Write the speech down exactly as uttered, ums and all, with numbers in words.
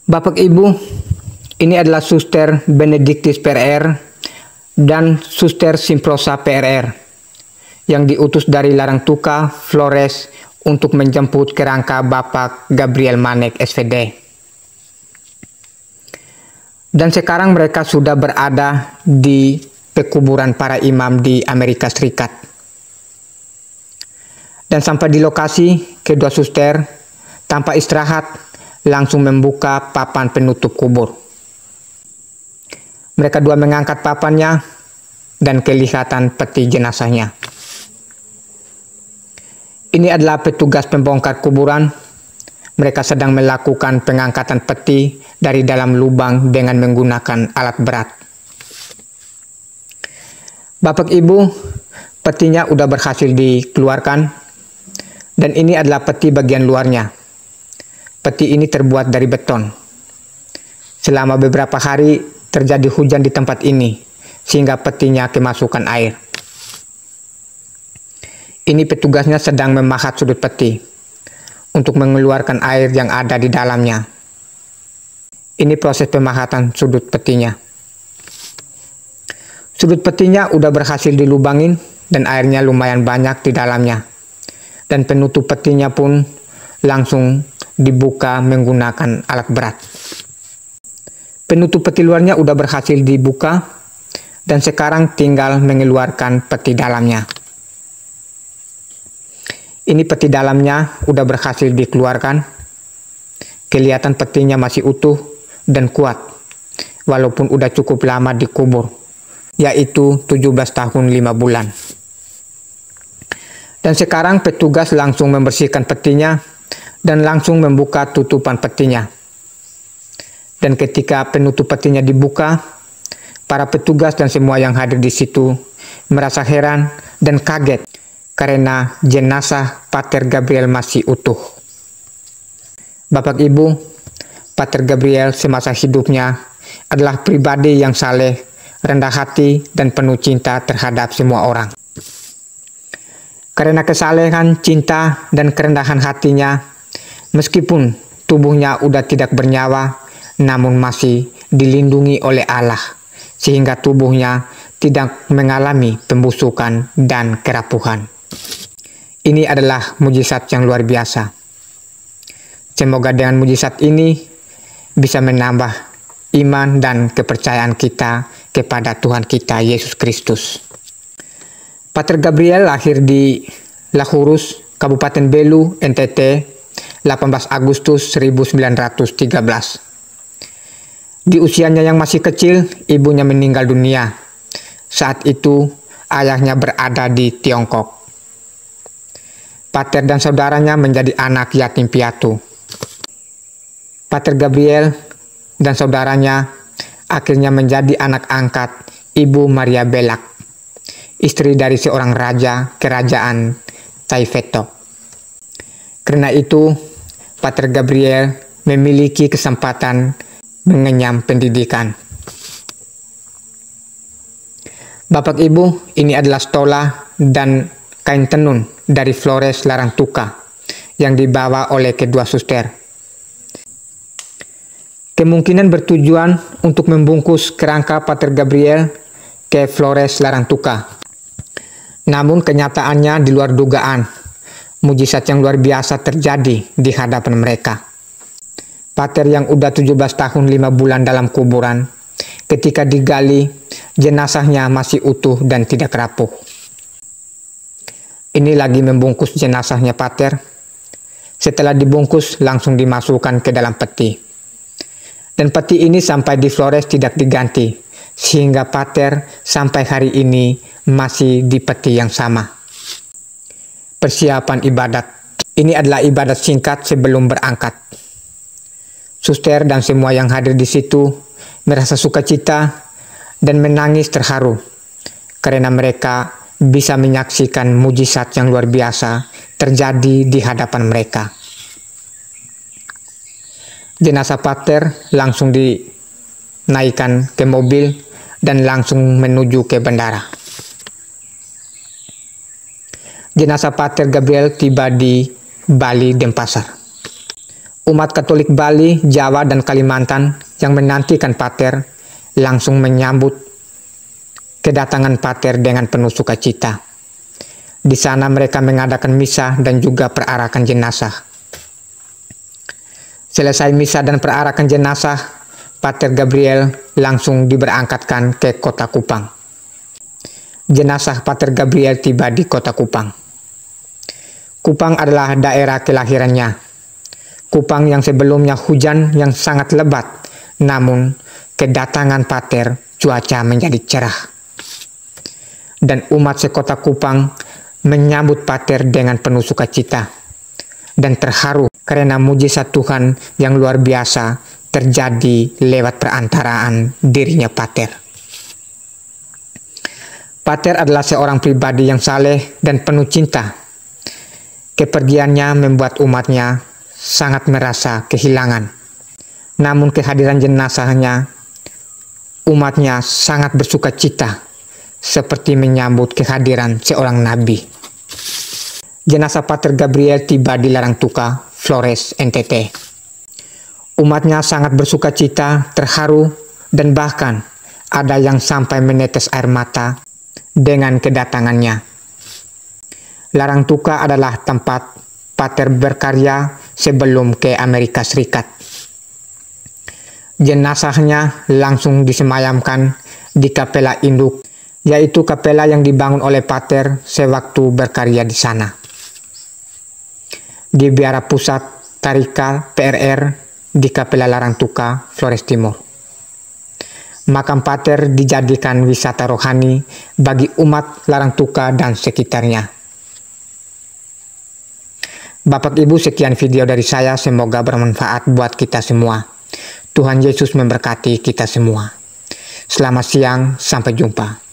Bapak Ibu, ini adalah Suster Benedictus P R R dan Suster Simprosa P R R yang diutus dari Larangtuka, Flores untuk menjemput kerangka Bapak Gabriel Manek S V D. Dan sekarang mereka sudah berada di pekuburan para imam di Amerika Serikat. Dan sampai di lokasi, kedua suster tanpa istirahat langsung membuka papan penutup kubur. Mereka dua mengangkat papannya dan kelihatan peti jenazahnya. Ini adalah petugas pembongkar kuburan. Mereka sedang melakukan pengangkatan peti dari dalam lubang dengan menggunakan alat berat. Bapak Ibu, petinya udah berhasil dikeluarkan dan ini adalah peti bagian luarnya. Peti ini terbuat dari beton. Selama beberapa hari terjadi hujan di tempat ini sehingga petinya kemasukan air. Ini petugasnya sedang memahat sudut peti untuk mengeluarkan air yang ada di dalamnya. Ini proses pemahatan sudut petinya. Sudut petinya udah berhasil dilubangin dan airnya lumayan banyak di dalamnya. Dan penutup petinya pun langsung dibuka menggunakan alat berat. Penutup peti luarnya udah berhasil dibuka dan sekarang tinggal mengeluarkan peti dalamnya. Ini peti dalamnya udah berhasil dikeluarkan. Kelihatan petinya masih utuh dan kuat walaupun udah cukup lama dikubur, yaitu tujuh belas tahun lima bulan. Dan sekarang petugas langsung membersihkan petinya dan langsung membuka tutupan petinya. Dan ketika penutup petinya dibuka, para petugas dan semua yang hadir di situ merasa heran dan kaget karena jenazah Pater Gabriel masih utuh. Bapak Ibu, Pater Gabriel semasa hidupnya adalah pribadi yang saleh, rendah hati, dan penuh cinta terhadap semua orang. Karena kesalehan, cinta, dan kerendahan hatinya, meskipun tubuhnya udah tidak bernyawa, namun masih dilindungi oleh Allah, sehingga tubuhnya tidak mengalami pembusukan dan kerapuhan. Ini adalah mujizat yang luar biasa. Semoga dengan mujizat ini bisa menambah iman dan kepercayaan kita kepada Tuhan kita Yesus Kristus. Pater Gabriel lahir di Lahurus, Kabupaten Belu, N T T, delapan belas Agustus seribu sembilan ratus tiga belas. Di usianya yang masih kecil, ibunya meninggal dunia. Saat itu, ayahnya berada di Tiongkok. Pater dan saudaranya menjadi anak yatim piatu. Pater Gabriel dan saudaranya akhirnya menjadi anak angkat Ibu Maria Belak, istri dari seorang raja kerajaan Taifetok. Karena itu, Pater Gabriel memiliki kesempatan mengenyam pendidikan. Bapak Ibu, ini adalah stola dan kain tenun dari Flores Larangtuka yang dibawa oleh kedua suster. Kemungkinan bertujuan untuk membungkus kerangka Pater Gabriel ke Flores Larangtuka. Namun kenyataannya di luar dugaan. Mujizat yang luar biasa terjadi di hadapan mereka. Pater yang udah tujuh belas tahun lima bulan dalam kuburan, ketika digali, jenazahnya masih utuh dan tidak rapuh. Ini lagi membungkus jenazahnya Pater. Setelah dibungkus, langsung dimasukkan ke dalam peti. Dan peti ini sampai di Flores tidak diganti, sehingga Pater sampai hari ini masih di peti yang sama. Persiapan ibadat. Ini adalah ibadat singkat sebelum berangkat. Suster dan semua yang hadir di situ merasa sukacita dan menangis terharu karena mereka bisa menyaksikan mujizat yang luar biasa terjadi di hadapan mereka. Jenazah Pater langsung dinaikkan ke mobil dan langsung menuju ke bandara. Jenazah Pater Gabriel tiba di Bali Denpasar. Umat Katolik Bali, Jawa, dan Kalimantan yang menantikan Pater langsung menyambut kedatangan Pater dengan penuh sukacita. Di sana mereka mengadakan misa dan juga perarakan jenazah. Selesai misa dan perarakan jenazah, Pater Gabriel langsung diberangkatkan ke kota Kupang. Jenazah Pater Gabriel tiba di kota Kupang. Kupang adalah daerah kelahirannya. Kupang yang sebelumnya hujan yang sangat lebat, namun kedatangan Pater cuaca menjadi cerah. Dan umat sekota Kupang menyambut Pater dengan penuh sukacita dan terharu karena mujizat Tuhan yang luar biasa terjadi lewat perantaraan dirinya Pater. Pater adalah seorang pribadi yang saleh dan penuh cinta. Kepergiannya membuat umatnya sangat merasa kehilangan. Namun kehadiran jenazahnya, umatnya sangat bersuka cita, seperti menyambut kehadiran seorang nabi. Jenazah Pater Gabriel tiba di Larangtuka, Flores, N T T. Umatnya sangat bersuka cita, terharu, dan bahkan ada yang sampai menetes air mata dengan kedatangannya. Larangtuka adalah tempat Pater berkarya sebelum ke Amerika Serikat. Jenazahnya langsung disemayamkan di kapela induk, yaitu kapela yang dibangun oleh Pater sewaktu berkarya di sana. Di Biara Pusat Tarika P R R di Kapela Larangtuka, Flores Timur. Makam Pater dijadikan wisata rohani bagi umat Larangtuka dan sekitarnya. Bapak Ibu, sekian video dari saya, semoga bermanfaat buat kita semua. Tuhan Yesus memberkati kita semua. Selamat siang, sampai jumpa.